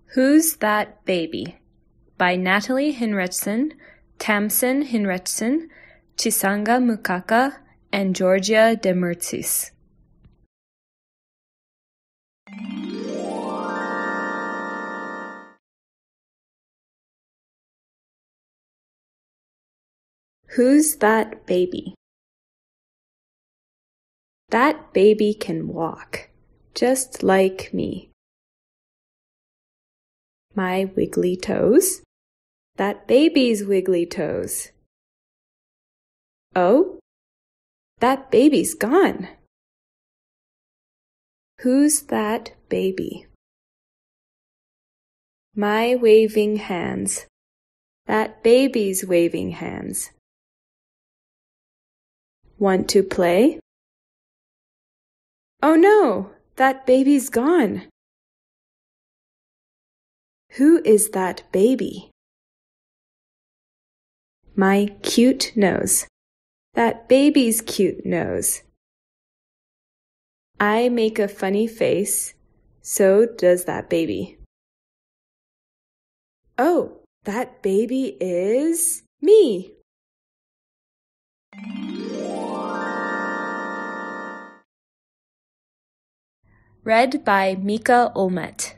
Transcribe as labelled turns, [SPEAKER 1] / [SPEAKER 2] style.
[SPEAKER 1] Who's That Baby? By Natalie Hinrichsen, Tamsin Hinrichsen, Chisanga Mukuka, and Georgia Demertzis. Who's that baby? That baby can walk, just like me. My wiggly toes? That baby's wiggly toes. Oh, that baby's gone. Who's that baby? My waving hands. That baby's waving hands. Want to play? Oh no, that baby's gone. Who is that baby? My cute nose. That baby's cute nose. I make a funny face, so does that baby. Oh, that baby is me. Read by Mika Ulmet.